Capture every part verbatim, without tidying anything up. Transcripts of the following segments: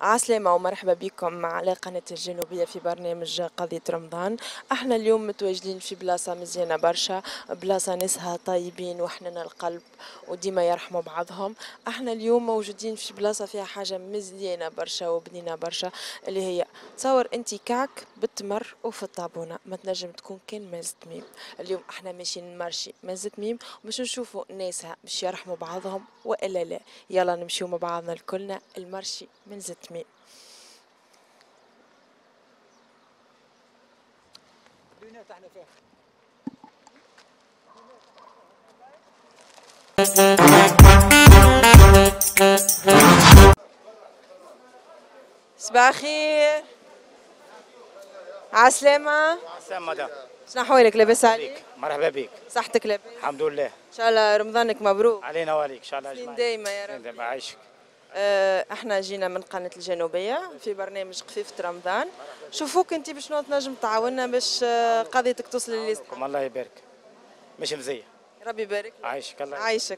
عسلامة ومرحبا بكم على قناة الجنوبية في برنامج قضية رمضان. احنا اليوم متواجدين في بلاصة مزيانة برشا، بلاصة ناسها طيبين وحنان القلب وديما يرحموا بعضهم. احنا اليوم موجودين في بلاصة فيها حاجة مزيانة برشا وبنينة برشا، اللي هي تصور انتي كعك بالتمر وفي الطابونة ما تنجم تكون كان مازة ميم. اليوم احنا ماشيين نمرشي مازة ميم باش نشوفوا ناسها باش يرحموا بعضهم والا لا. يلا نمشيو مع بعضنا الكلنا المرشي من زتمي. صباح الخير. عسلامة. عسلامة مدام. شنو احوالك؟ لاباس عليك؟ مرحبا بك. صحتك لاباس؟ الحمد لله. ان شاء الله رمضانك مبروك. علينا وعليك ان شاء الله سنين اجمعين. دايما يا رب. دايما عايشك. اه احنا جينا من قناة الجنوبية في برنامج قفيفة رمضان. شوفوك انت بشنو تنجم تعاوننا باش آه، قضيتك توصل للي الله يبارك. مش مزية. ربي يبارك. عايشك الله يبارك. عايشك.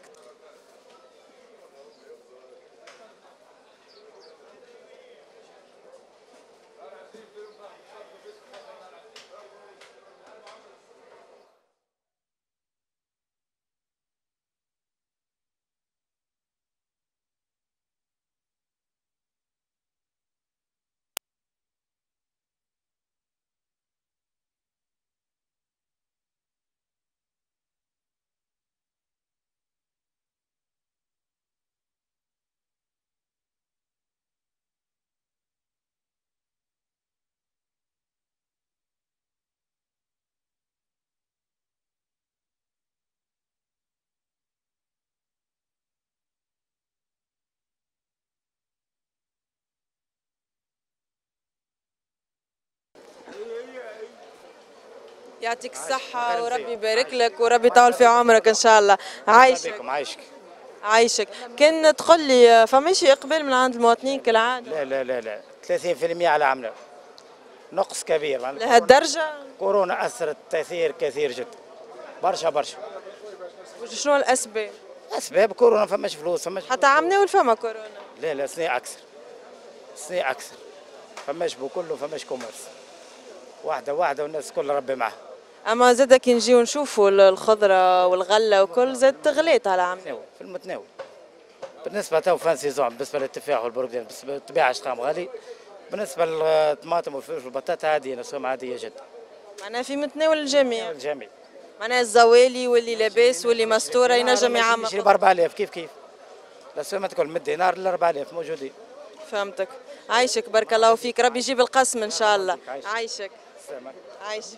يعطيك الصحة وربي يبارك لك وربي يطول في عمرك ان شاء الله. عايشك. عايشك. عايشك. كان تقول لي فماش اقبال من عند المواطنين كالعادة؟ لا لا لا لا ثلاثين بالمئة على عمله. نقص كبير. لهالدرجة؟ كورونا اثرت تاثير كثير جدا. برشا برشا. شنو الاسباب؟ اسباب كورونا فماش فلوس فماش حتى عمنا ولا فما كورونا؟ لا لا سنة اكثر. سنة اكثر. فماش بو كله فماش كوميرس. واحدة واحدة والناس كل ربي معها. اما زاد كي نجيو نشوفوا الخضره والغله وكل زاد تغليت على عمنا. في المتناول. بالنسبة تو فان سيزون بالنسبة للتفاح والبرقدان بالنسبة للطبيعة اشتغام غالي. بالنسبة للطماطم والفلفل والبطاطا عادية نسوم عادية جدا. معناها في متناول الجميع. الجميع. معناها الزوالي واللي لاباس واللي مستوره ينجم يعمر. يشري ب أربعة آلاف كيف كيف. الأسواق تقول من دينار ل أربعة آلاف موجودين. فهمتك. عايشك بارك الله فيك ربي يجيب القسم ان شاء الله. عايشك. عايشك.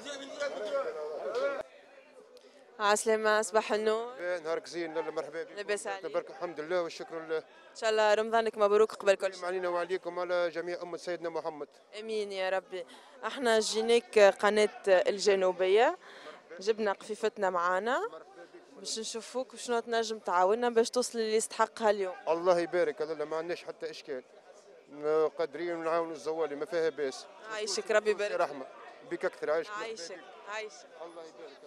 عسلامة صباح النور. نهارك زين مرحبا بك. لاباس عليك؟ تبارك الحمد لله والشكر لله. ان شاء الله رمضانك مبروك قبل كل شيء. علينا وعليكم على جميع أمة سيدنا محمد. امين يا ربي. احنا جينيك قناة الجنوبية، جبنا قفيفتنا معانا باش نشوفوك وشنو تنجم تعاوننا باش توصل اللي يستحقها اليوم. الله يبارك هذا ما عندناش حتى اشكال. قادرين نعاونوا الزوالي ما فيها باس. عايشك ربي يبارك. رحمة بك اكثر. عايشك. عايشك عايشك. الله يبارك.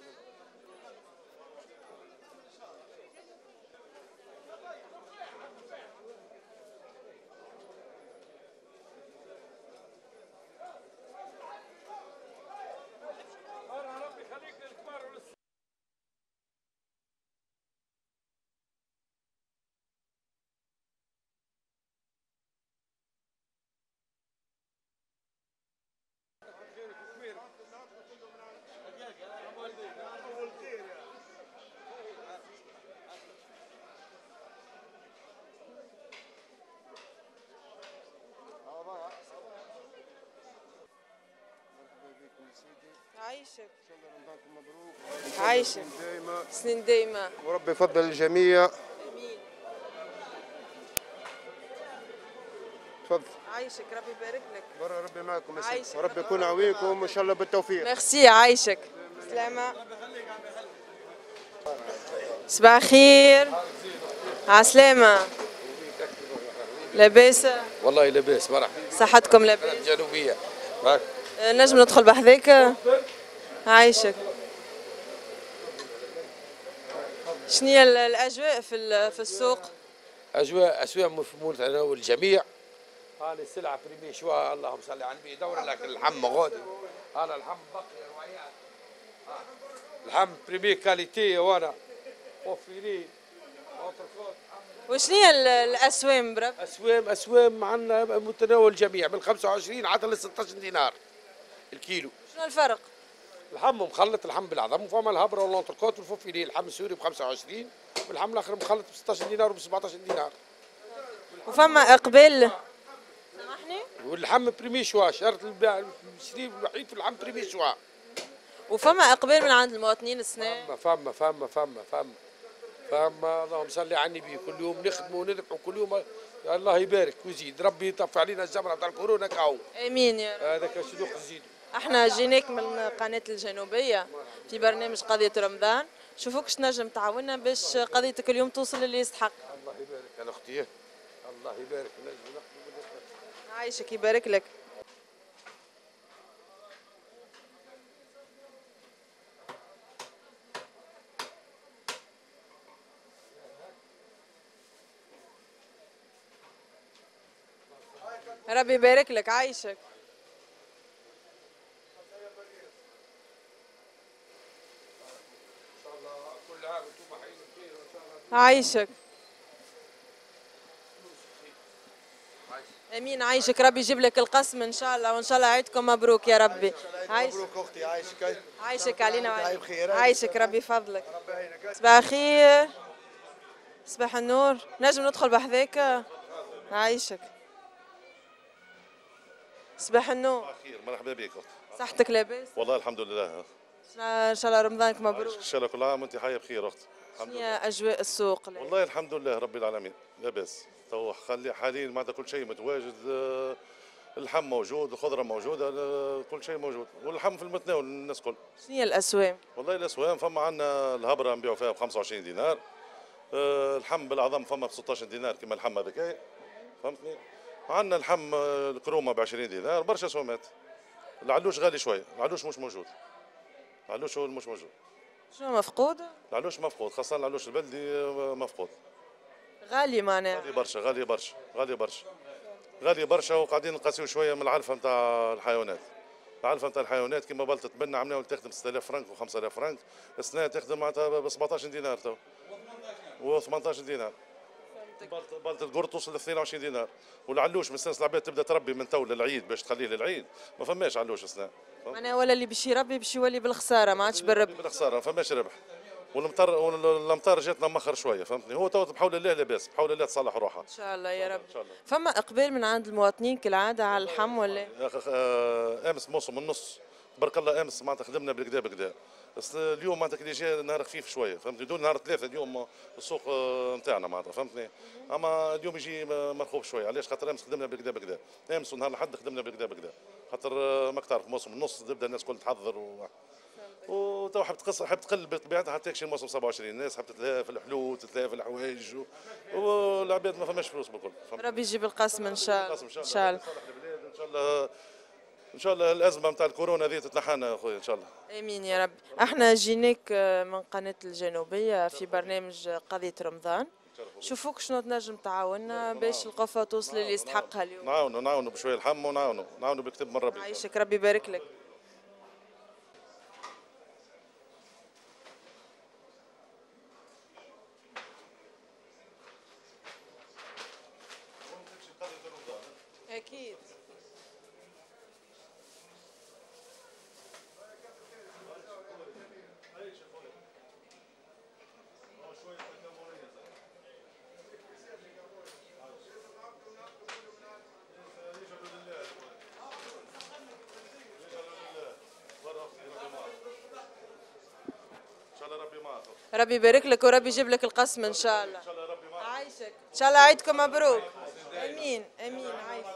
عايشك. ان شاء الله رمضانكم مبروك. عايشك. دايما. سنين دايما. وربي يفضل الجميع. امين. تفضل. عايشك ربي يبارك لك. برا ربي معكم يا عايشك. سيدي. وربي يكون عويكم وان شاء الله بالتوفيق. ميرسي. عايشك. سلامة. صباح الخير. عسلامة. لاباس؟ والله لاباس مرحبا. صحتكم لاباس؟ الجنوبية. نجم ندخل بحذاك؟ عايشك. شنيا الأجواء في في السوق؟ أجواء أسواق مفهومة على الجميع هذه السلعه بريمي شوى اللهم صل على النبي دور لك اللحم غادي. هذا اللحم بقي روايات. اللحم بريمي كاليتي وانا وفيري اوتركوت. وشنو هي ال- الاسوام برب؟ اسوام اسوام عندنا متناول الجميع من خمسة وعشرين حتى ل ستة عشر دينار الكيلو. شنو الفرق؟ اللحم مخلط اللحم بالعظم وفما الهبره والانتركوت والفوفيلي. اللحم السوري ب خمسة وعشرين واللحم الاخر مخلط ب ستة عشر دينار وب سبعة عشر دينار. وفما اقبال سامحني؟ واللحم بريمي شوا شرط البيع الشري الوحيد في اللحم بريمي شوا. وفما اقبال من عند المواطنين السنة؟ فما فما فما فما فما فما اللهم صل على النبي. كل يوم نخدموا ونذبحوا كل يوم. الله يبارك ويزيد ربي يطفي علينا الجمره تاع الكورونا كاو. امين يا رب. هذاك الصدوق يزيد. احنا جيناك من قناة الجنوبية في برنامج قضية رمضان، شوفوك اش نجم تعاوننا باش قضيتك اليوم توصل اللي يستحق. الله يبارك يا اختي. الله يبارك. نجم نخدموا. عايشك يبارك لك. ربي يبارك لك عايشك. عايشك. امين عايشك ربي يجيب لك القسم ان شاء الله، وان شاء الله عيدكم مبروك يا ربي. عايش مبروك اختي عايشك. عايشك علينا وعليك. بخير. عايشك ربي يفضلك. صباح الخير. صباح النور. نجم ندخل بحذاك؟ عايشك. صباح النور. خير مرحبا بك اختي. صحتك لاباس؟ والله الحمد لله. ان شاء الله رمضانك مبروك. ان شاء الله كل عام وانت حيه بخير اختي. الحمد شنو لله. هي اجواء السوق؟ والله الحمد لله رب العالمين لاباس. تو خلي حاليا معناتها كل شيء متواجد. آه، اللحم موجود، الخضره موجوده، آه، كل شيء موجود، واللحم في المتناول الناس الكل. شنو هي الاسوام؟ والله الاسوام فما عندنا الهبره نبيعوا فيها ب خمسة وعشرين دينار. آه، اللحم بالعظم فما ب ستة عشر دينار كما اللحم هذاك. فهمتني؟ عندنا اللحم آه، الكرومه ب عشرين دينار، برشا اسوامات. العلوش غالي شويه، العلوش مش موجود. العلوش هو مش موجود. شنو مفقود؟ العلوش مفقود، خاصة العلوش البلدي مفقود. غالي معناها. غالي برشا، غالي برشا، غالي برشا. غالي برشا وقاعدين نقاسيو شوية من العلفة نتاع الحيوانات. العلفة نتاع الحيوانات كيما بلطة تبنى عملناها تخدم ستة آلاف فرنك و خمسة آلاف فرنك، السنة تخدم معناتها ب سبعة عشر دينار تو. و ثمانية عشر دينار. بلطة بلطة قرط توصل ل اثنين وعشرين دينار، والعلوش من السنة العباد تبدا تربي من تو للعيد باش تخليه للعيد، ما فماش علوش السنة. معناها ولا اللي باش يربي باش يولي بالخسارة ما عادش بالربح. بالخسارة ما فماش ربح. والمطر والامطار جاتنا مخر شويه فهمتني. هو تو بحول الله لاباس، بحول الله تصلح روحها ان شاء الله يا رب. ان شاء الله. فما اقبال من عند المواطنين كالعاده على اللحم ولا؟ يا اخي آه، امس موسم النص تبارك الله، امس معناتها خدمنا بالكدا بكدا، بس اليوم معناتها كي جا نهار خفيف شويه فهمتني. دول نهار ثلاثه اليوم السوق نتاعنا معناتها فهمتني. اما اليوم يجي مرخوب شويه. علاش؟ خاطر امس خدمنا بالكدا بكدا، امس ونهار الاحد خدمنا بالكدا بكدا، خاطر ماك تعرف موسم النص تبدا الناس الكل تحضر و... وتو حب تقص حب تقل بطبيعتها حتى يكشي الموسم سبعة وعشرين. الناس حب تتلاهى في الحلول، تتلاهى في الحوايج و... والعباد ما فماش فلوس بالكل. ربي يجيب القسم ان شاء الله. ان شاء الله ان شاء الله ان شاء الله الازمه نتاع الكورونا هذه تتنحانا يا خويا ان شاء الله. امين يا رب. احنا جيناك من قناه الجنوبيه في برنامج قضيه رمضان، شوفوك شنو تنجم تعاوننا باش القفه توصل اللي يستحقها اليوم. نعاونوا نعاونوا بشويه اللحم ونعاونوا نعاونوا بكتب من ربي. عايشك ربي يبارك لك. اكيد. ربي يبارك لك وربي يجيب لك القسم ان شاء الله. عايشك ان شاء الله عيدكم مبروك. امين امين. عايشك.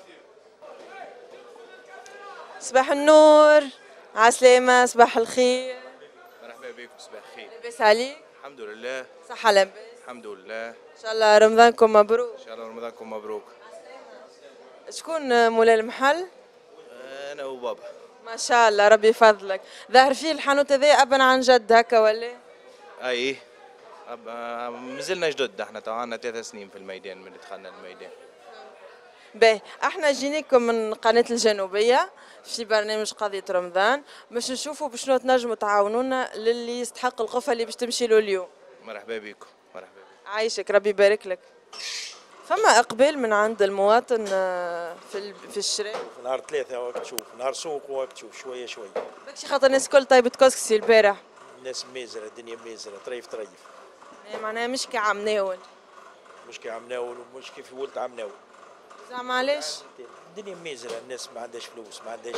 صباح النور. عسلامة. صباح الخير. مرحبا بكم. صباح الخير. لاباس عليك؟ الحمد لله. صحة لاباس؟ الحمد لله. ان شاء الله رمضانكم مبروك. ان شاء الله رمضانكم مبروك. شكون مولاي المحل؟ انا وبابا. ما شاء الله ربي يفضلك. ظاهر فيه الحانوت هذا ابا عن جد هكا ولا؟ اي مازلنا جدد، احنا تو عندنا ثلاث سنين في الميدان من دخلنا الميدان. باهي، احنا جينيكم من قناة الجنوبية في برنامج قضية رمضان باش نشوفوا بشنو تنجموا تعاونونا للي يستحق القفة اللي باش تمشي له اليوم. مرحبا بكم. مرحبا بكم. عايشك ربي يبارك لك. فما اقبال من عند المواطن آه، في ال- في الشراء؟ نهار ثلاثة وقت تشوف، نهار سوق وقت تشوف شوية شوية. بكشي خاطر الناس الكل طيبة كسكسي البارح. الناس ميزرة، الدنيا ميزرة، طريف طريف. يعني معناها مش كي عم ناول. مش كي عم ناول ومش كيف ولد عم ناول. زعما علاش؟ الدنيا ميزرة، الناس ما عندهاش فلوس، ما عندهاش.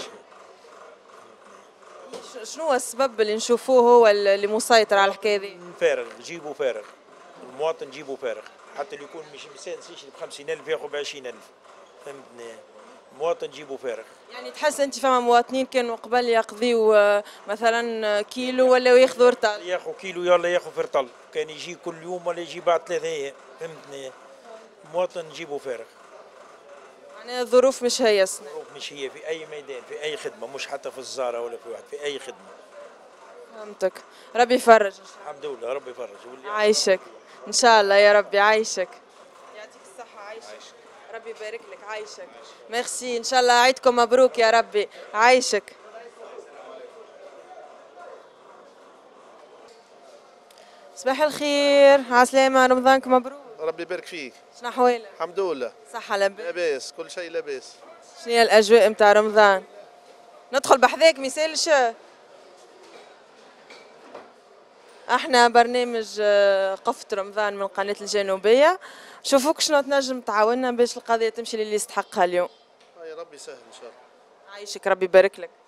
ش- شنو هو السبب اللي نشوفوه هو اللي مسيطر على الحكاية ذي؟ فارغ، جيبوا فارغ. المواطن جيبوا فارغ، حتى اللي يكون مش إنسان يشري ب خمسين ألف ياخذ ب عشرين ألف. فهمتني؟ المواطن جيبوا فارغ. يعني تحس انت فما مواطنين كانوا قبل يقضيو آه، مثلا كيلو ولا ياخذوا رطال؟ ياخذ كيلو يلا ياخذ فرطل، كان يجي كل يوم ولا يجي بعد ثلاثة أيام. فهمتني؟ المواطن جيبوا فارغ. معناها الظروف مش هي سنة. مش هي في اي ميدان، في اي خدمه، مش حتى في الزاره ولا في واحد، في اي خدمه. فهمتك. ربي يفرج. الحمد لله، ربي يفرج. واللي عايشك ان شاء الله يا ربي. عايشك يعطيك الصحة. عايشك ربي يبارك لك. عايشك ميرسي. ان شاء الله عيدكم مبروك يا ربي. عايشك. صباح الخير، عسلامة، رمضانك مبروك. ربي يبارك فيك. شنو احوالك؟ الحمد لله. صحة لاباس؟ لاباس، كل شيء لاباس. شنو هي الاجواء متاع رمضان؟ ندخل بحذاك ما يسالش. احنا برنامج آه، قفة رمضان من قناة الجنوبية. شوفوك شنو تنجم تعاوننا باش القضية تمشي للي يستحقها اليوم. يا ربي سهل ان شاء الله. عايشك ربي يبارك لك.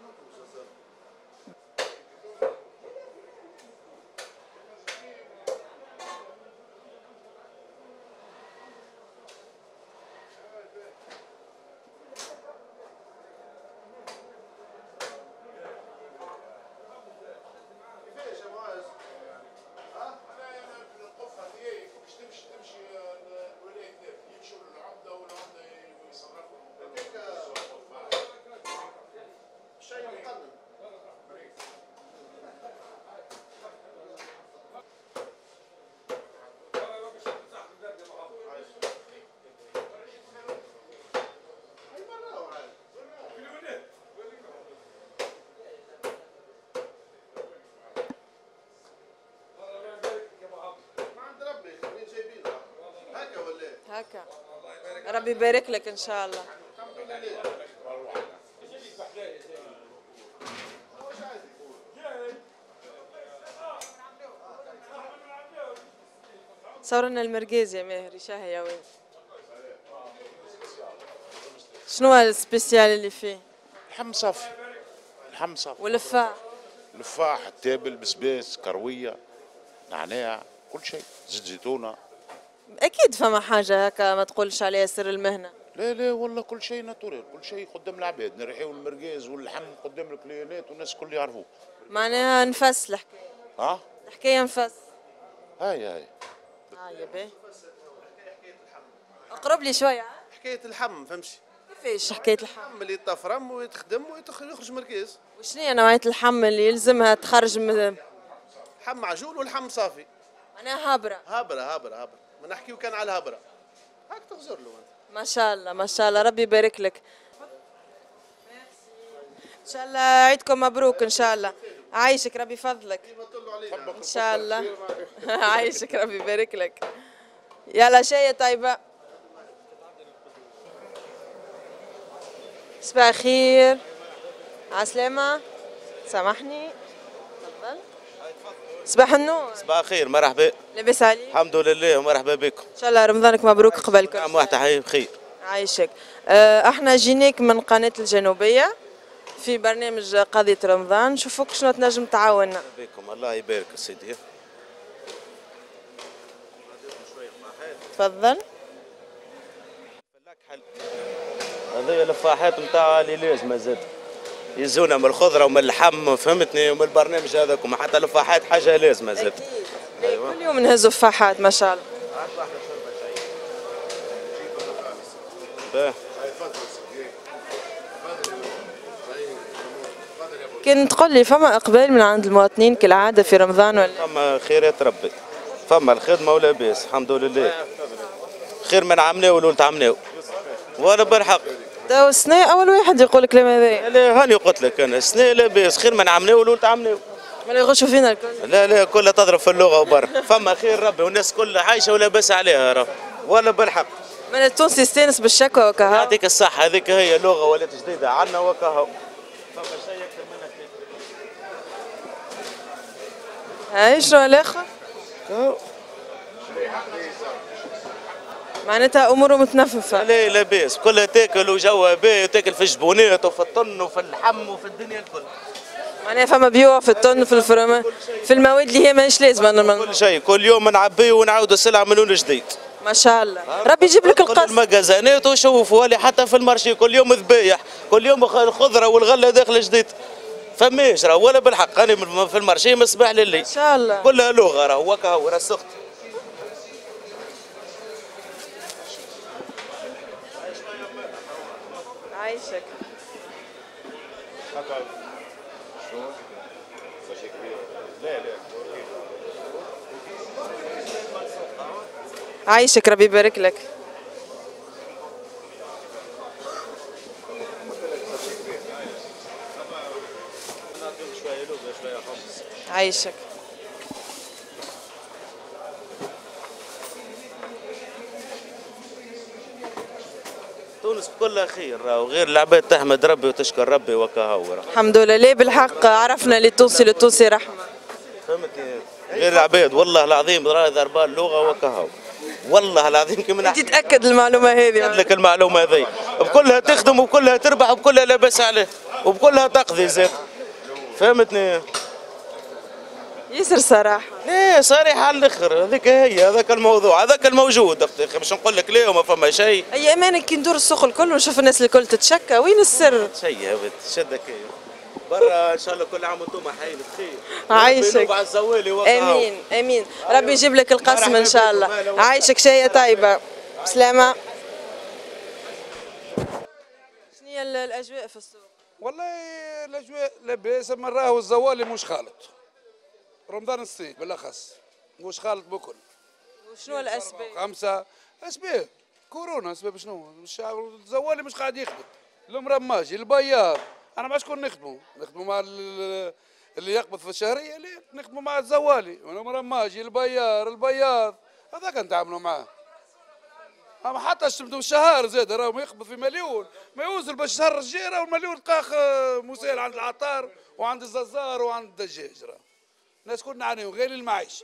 هكا ربي يبارك لك ان شاء الله. صورنا المرقيز يا ماهري. شاهي يا وين؟ شنو السبيسيال اللي فيه؟ لحم صافي. لحم صافي. واللفاح؟ لفاح، التابل، بسباس، كرويه، نعناع، كل شيء، زيت زيتونه. اكيد فما حاجه هكا ما تقولش عليها سر المهنه. لا لا والله كل شيء ناتوريل، كل شيء قدام العباد، نريحيو المرقاز واللحم قدام الكليانات والناس الكل يعرفوه. معناها نفس الحكايه. ها؟ الحكايه نفس. هاي هاي. هاي باهي. اقرب لي شويه. حكايه اللحم فهمتش؟ كيفاش حكايه اللحم؟ اللحم اللي تفرم ويتخدم ويخرج مركز. وشنو هي نوعيه اللحم اللي يلزمها تخرج من؟ لحم معجون واللحم صافي. معناها هابره. هابره هابره هابره، ما نحكيو كان على الهابره. هاك تغزر له انت. ما شاء الله ما شاء الله ربي يبارك لك. ان شاء الله عيدكم مبروك ان شاء الله. عايشك ربي يفضلك. ان شاء الله. عايشك ربي يبارك لك. يلا شاي طيبه. صباح الخير. عسلامة. سامحني. تفضل. صباح النور. صباح الخير. مرحبا. لاباس عليك؟ الحمد لله ومرحبا بكم. ان شاء الله رمضانك مبروك قبل كل عام واحد حي بخير. عايشك. آه، احنا جينيك من قناة الجنوبية في برنامج قضية رمضان. شوفوك شنو تنجم تعاوننا. بكم الله يبارك سيدي. تفضل. هذه لفاحات نتاع اللي لازمه زاد يزونا من الخضره ومن اللحم فهمتني ومن البرنامج هذاك وما حتى لفاحات حاجه لازمه زاد. اكيد. أيوة. كل يوم نهزوا فاحات ما شاء الله. باه. كان تقول لي فما اقبال من عند المواطنين كالعاده في رمضان ولا؟ فما خيرات ربي. فما الخدمه ولا باس الحمد لله. خير من عمناو ولولت عمناو. ولا بالحق. تو السنة أول واحد يقول الكلام هذا. لا هاني قلت لك أنا السنة لاباس خير من عمناو ولولت عمناو. ولا يغشوا فينا الكل. لا لا كلها تضرب في اللغة وبر فما خير ربي والناس كلها عايشة ولا باس عليها راه ولا بالحق. من التونسي يستانس بالشكوى وكهو. يعطيك الصحة هذيك هي لغة ولات جديدة عنا وكهو. فما شيء أكثر منها كده. هاي شنو الآخر؟ معناتها اموره متنففه. لا لاباس كلها تاكل وجوها باهي وتاكل في الجبونات وفي الطن وفي اللحم وفي الدنيا الكل. معناها فما بيوع في الطن في الفرما في المواد اللي هي ماهيش لازمه. كل شيء كل يوم نعبيه ونعاودوا السلعه من لون جديد. ما شاء الله ربي يجيب لك القص. كل المجازانات وشوفوا ولا حتى في المارشي كل يوم ذبايح كل يوم الخضره والغله داخل جديد. فماش راه ولا بالحق انا في المارشي من الصباح لليل. ما شاء الله كلها لغه راه وكهو رسخت. عايشك. عايشك ربي يبارك لك. عايشك. تونس كلها خير وغير العباد تحمد ربي وتشكر ربي وكهو. الحمد لله. ليه بالحق عرفنا اللي توصي للتونسي رحمه. فهمتني غير العباد والله العظيم راه ضربان لغه وكهو والله العظيم كي من انت تاكد المعلومه هذه. أكد لك المعلومه هذه بكلها تخدم وبكلها تربح وبكلها لا باس عليه وبكلها تقضي زاد. فهمتني ياسر صراحه. ليه صريحه على الاخر هذيك هي هذاك الموضوع هذاك الموجود اختي باش نقول لك ليه وما فما شيء. اي امانه كي ندور السوق الكل ونشوف الناس الكل تتشكى وين السر؟ شيء يا بنت شدك هي برا ان شاء الله كل عام وانتم حيين بخير. عايشك. امين امين ربي يجيب لك القسم ان شاء الله. عايشك شيء طيبه بسلامه. شنو هي الاجواء في السوق؟ والله الاجواء لاباس اما راهو الزوالي مش خالط. رمضان الصيف بالاخص مش خالط بكل. وشنو الاسباب؟ خمسه اسباب كورونا اسباب شنو؟ الزوالي مش قاعد يخدم. المرماجي البيار انا مع شكون نخدموا؟ نخدموا مع اللي يقبض في الشهريه اللي نخدموا مع الزوالي المرماجي البيار البياض هذاك نتعاملوا معاه. اما حتى شمتوا الشهر زاد راهو يقبض في مليون ما يوصل باش الشهر الجاي راهو المليون تلقاه مسال عند العطار وعند الززار وعند الدجاج راهو. الناس كلنا نعانيو غير المعيشه.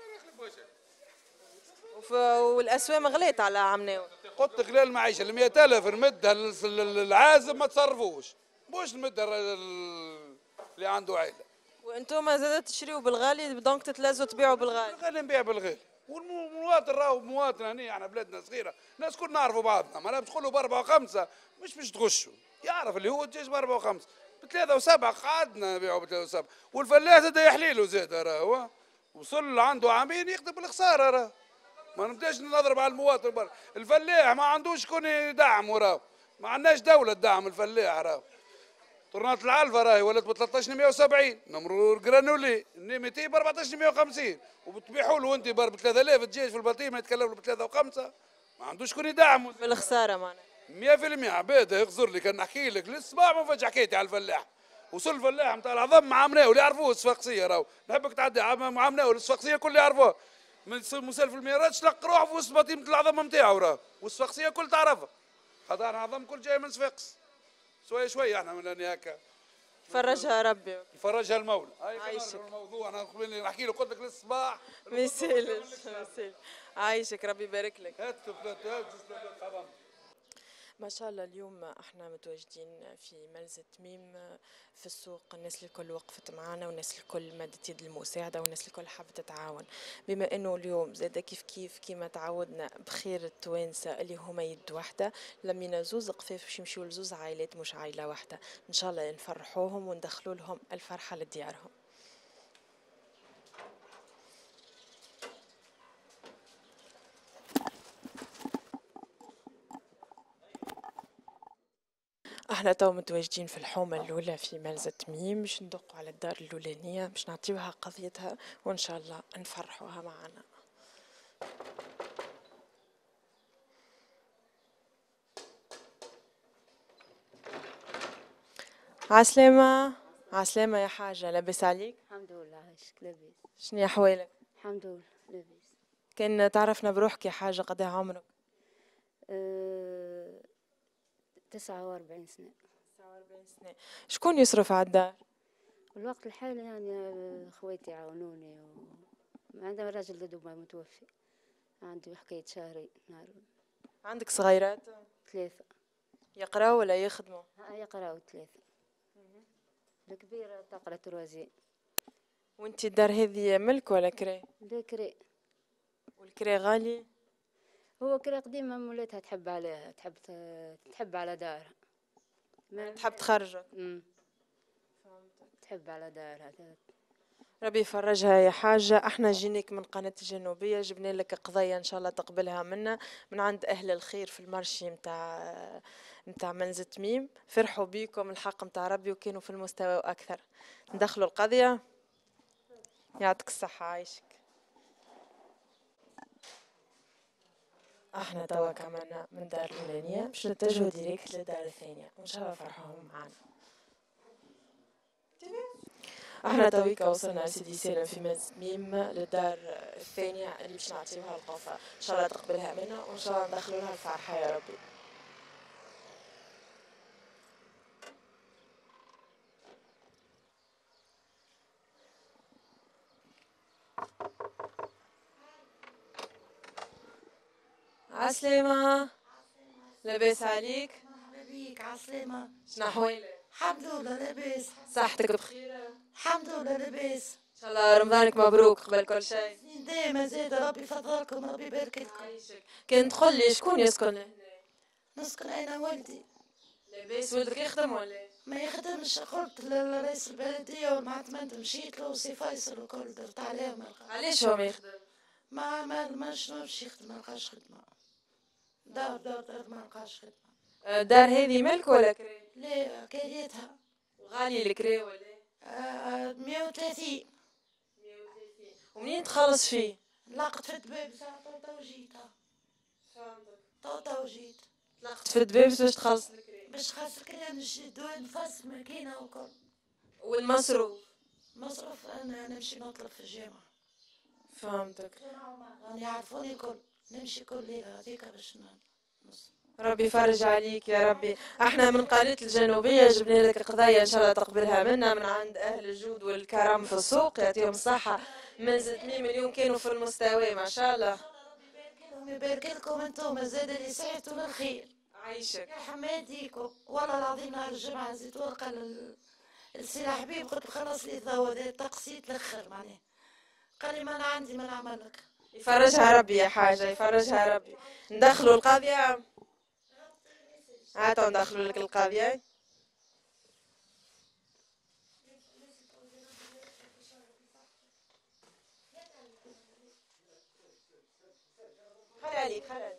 والاسواق غليت على عمناو. قلت لك لا المعيشه ال مئة ألف نمدها للعازب ما تصرفوش مش نمدها اللي عنده عائله. وانتم زادت تشريوا بالغالي دونك تتلازوا تبيعوا بالغالي. بالغالي نبيع بالغالي والمواطن راهو مواطن هنا احنا بلادنا صغيره الناس كلنا نعرفوا بعضنا ما تدخلوا باربعه وخمسه مش باش تغشوا يعرف اللي هو الدجاج باربعه وخمسه بثلاثه وسبعه قعدنا نبيعوا بثلاثه وسبعه والفلاح زاد يحليله زاد راهو وصل عنده عامين يخدم بالخساره راهو ما نبداش نضرب على المواطن برا الفلاح ما عندوش شكون يدعمه راهو ما عندناش دوله تدعم الفلاح راهو. طرنات العلفه راهي ولات ب ثلاثطاش مئة وسبعين نمرور جرانولي النيمتي ب أربعطاش مئة وخمسين وبتبيعوا له انت ب ثلاثة آلاف الدجاج في البطيء ما يتكلم له بثلاثه وخمسه ما عندوش شكون يدعمه. بالخساره معناها مئة بالمئة عباد يغزر لي كان نحكي لك للصباح ما فاتش حكيتي على الفلاح وصل الفلاح نتاع العظم مع مناو اللي يعرفوه الصفاقسيه راهو نحبك تعدي مع مناو الصفاقسيه الكل يعرفوه من مسالف الميراج تلقى روحه في وسط بطيمه العظم نتاعو راهو والصفاقسيه الكل تعرفها خاطر احنا عظم كل جاي من صفاقس شويه شويه احنا من هكا فرجها ربي فرجها المولى. عايشك الموضوع انا قبل نحكي له قلت لك للصباح ما يسالش ما يسالش. عايشك ربي يبارك لك. هات ثلاثة ما شاء الله اليوم احنا متواجدين في ملزة تميم في السوق الناس الكل وقفت معنا والناس الكل مدت يد المساعدة والناس الكل حابة تتعاون بما انه اليوم زاد كيف كيف كيما تعودنا بخير التوانسة اللي هما يد واحدة لمينا زوز قفاف باش يمشيو لزوز عائلات مش عائلة واحدة ان شاء الله نفرحوهم وندخلوا لهم الفرحة لديارهم. احنا تو متواجدين في الحومة الأولى في ملزة تميم باش ندقوا على الدار الأولانية باش نعطيوها قضيتها وإن شاء الله نفرحوها معنا. عسلامة. عسلامة يا حاجة، لاباس عليك؟ الحمد لله، عايشك لاباس؟ شنو أحوالك؟ الحمد لله لاباس. كان تعرفنا بروحك يا حاجة، قد إيه عمرك؟ أه... تسعة وأربعين سنة. تسعة وأربعين سنة. شكون يصرف على الدار؟ الوقت الحالي يعني خواتي يعاونوني و... عندما راجل دوما متوفي، عندي حكاية شهرين نهار. عندك صغيرات؟ ثلاثة. يقراوا ولا يخدموا؟ يقراوا ثلاثة. الكبيرة تقرا تروازي. وانت الدار هذه ملك ولا كري؟ لا كري. والكري غالي؟ هو كري قديمة، مولاتها تحب عليها، تحب تحب على دارها، ما تحب تخرجك. امم تحب على دارها. ربي يفرجها يا حاجة. احنا جينيك من قناة الجنوبية، جبنا لك قضية ان شاء الله تقبلها منا من عند اهل الخير في المارشي متاع متاع منزل تميم. فرحوا بيكم الحق متاع ربي وكانوا في المستوى واكثر. ندخلوا القضية. يعطيك الصحة، عايشك. احنا توا كملنا من الدار الاولانية باش نتجهوا ديريكت للدار الثانية وان شاء الله فرحوهم معنا. احنا تويكا وصلنا لسيدي سالم في منزل تميم للدار الثانية اللي باش نعطيوها القوفة، ان شاء الله تقبلها منا وان شاء الله ندخلوا لها الفرحة يا ربي. عسلامة. لاباس عليك؟ مرحبا بيك. عسلامة. شنو احوالك؟ الحمد لله لاباس. صحتك بخير؟ الحمد لله لاباس. ان شاء الله رمضانك مبروك قبل كل شيء. دائما زاد، ربي يفضلكم، ربي يبارك لكم. عايشك. كان تقول لي شكون يسكن هنا؟ نسكن انا ولدي. لاباس. ولدك يخدم ولا؟ ما يخدمش، قلت لرئيس البلدية والمعتمد مشيت له وسي فيصل وكل درت عليه. علاش هو ما يخدم؟ ما ما ما شنو باش يخدم، ما لقاش خدمة. دار دار دار ما لقاش خدمة. دار هذه ملك ولا كري؟ لا كريتها. وغالي الكري ولا؟ آه مية وثلاثين. مية وثلاثين. ومنين تخلص فيه؟ لقت في الدباب ساعة طوطا وجيتها. فهمتك. طوطا وجيت. لقت في الدباب باش تخلص الكري؟ باش خاص الكري نشدو نفصل ماكينة وكل. والمصروف؟ مصروف انا نمشي نطلب في الجامعة. فهمتك. راني يعرفوني الكل، نمشي كل ليلة هذيك باش نص. ربي يفرج عليك يا ربي. احنا من قناة الجنوبية جبنا لك قضايا ان شاء الله تقبلها منا من عند اهل الجود والكرم في السوق، يعطيهم الصحة. منزل تميم اليوم كانوا في المستوى ما شاء الله. ربي يبارك لكم انتم، زاد اللي سعيتوا للخير. عايشك. يا حماديكم. والله العظيم نهار الجمعة نزيد ورقة للسي حبيب، قلت خلص لي ثوا تقسيط الاخر معناه. قال لي ما انا عندي ما نعمل لك. يفرجها ربي يا حاجة، يفرجها ربي. ندخلوا القضية. هاتوا ندخلوا لك القضية. خلي عليك خلي عليك.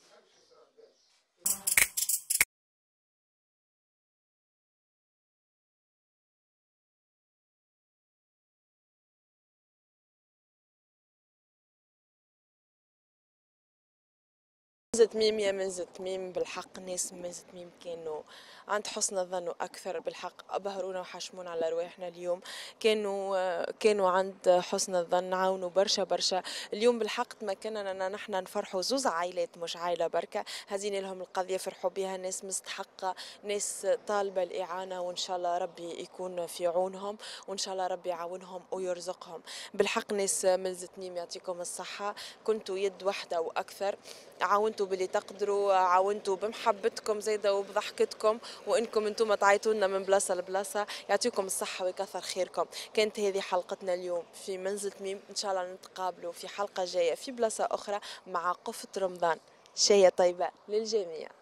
منزل تميم يا منزل تميم، بالحق ناس منزل تميم كانوا عند حسن الظن واكثر. بالحق ابهرونا وحشمونا على رواحنا اليوم. كانوا كانوا عند حسن الظن، عاونوا برشا برشا. اليوم بالحق تمكننا ان نحن نفرحوا زوز عائلات، مش عائله بركه. هزين لهم القضيه، فرحوا بها. ناس مستحقه، ناس طالبه الاعانه، وان شاء الله ربي يكون في عونهم، وان شاء الله ربي يعاونهم ويرزقهم. بالحق ناس منزل تميم يعطيكم الصحه، كنتوا يد واحده واكثر. عاونتوا باللي تقدروا، عاونتوا بمحبتكم زايده وبضحكتكم، وانكم انتم تعيطوا لنا من بلاصه لبلاصه. يعطيكم الصحه ويكثر خيركم. كانت هذه حلقتنا اليوم في منزل تميم. ان شاء الله نتقابلوا في حلقه جايه في بلاصه اخرى مع قفة رمضان. شيء طيبه للجميع.